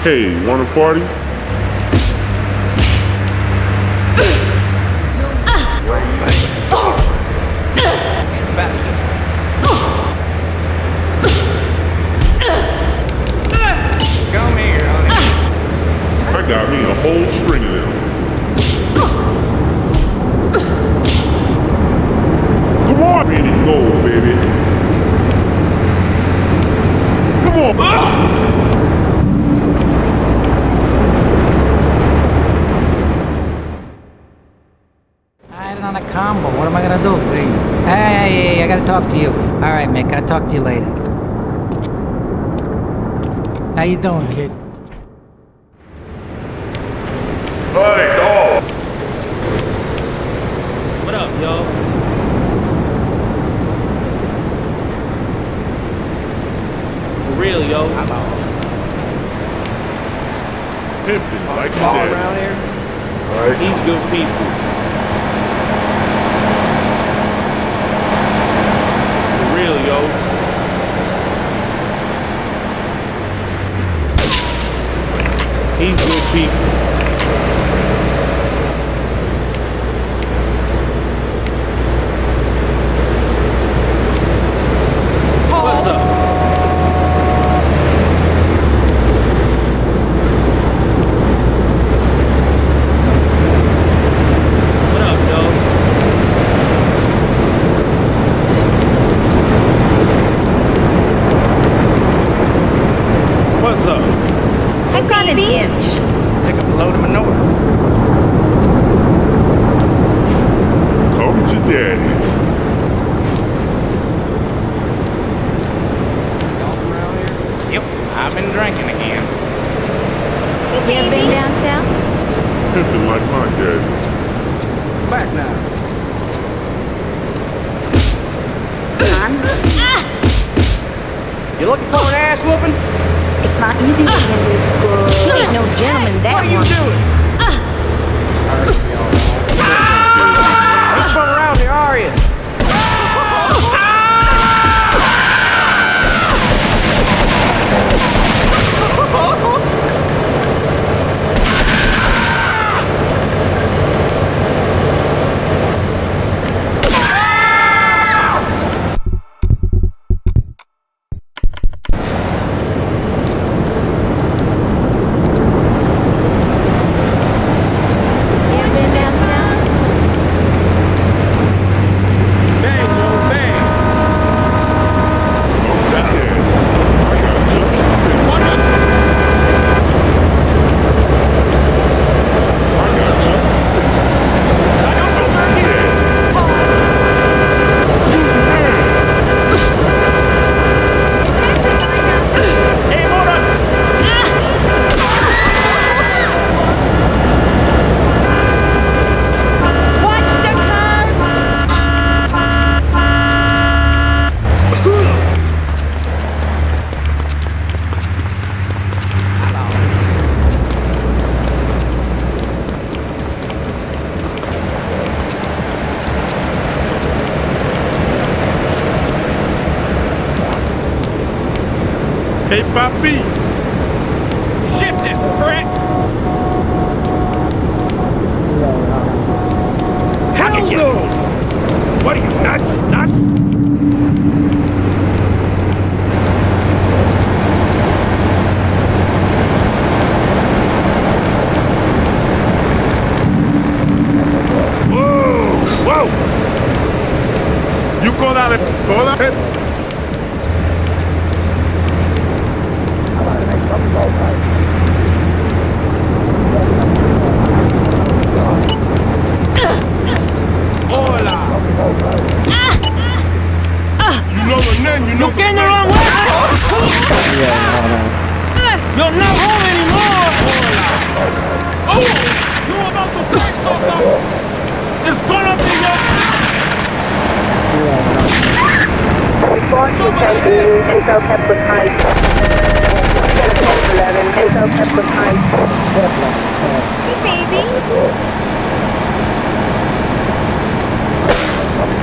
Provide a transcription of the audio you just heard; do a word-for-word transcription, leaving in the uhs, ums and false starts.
Hey, wanna party? Come here, honey. I got me a whole string of them. Come on, ready to go, baby. Come on. Ah! On a combo. What am I gonna do? Hey, hey, hey, I gotta talk to you. All right, Mick, I'll talk to you later. How you doing, kid? Hey, dog. What up, yo? For real, yo. I'm out. Pimpin' like you All did. around here. All right. He's good people. Real, yo. He's good people. What's up? What up, yo? What's up? I've got an inch. Pick up a load of manure. Come to daddy. Y'all from around here? Yep, I've been drinking again. You ever been downtown? Pimpin' like my daddy. Back now. Son? You looking for an ass whooping? It's not easy to get into school. Ain't no gentleman that What are you one. doing? Ain't fun around here, are you? You ever been downtown? Bang, yo, bang. Come to daddy. I got just something. What up? I got just something. I don't know where he is. Hey, hold up. Watch the curve! Hey, papi. Shift it, correct? Hell no! What are you, nuts? Nuts? Whoa! Whoa! You call that a call that? Hola! You know the name, you know You came the wrong way! You're not home anymore! Oh! You about to break something! It's gonna be your... Somebody here! Hey, baby.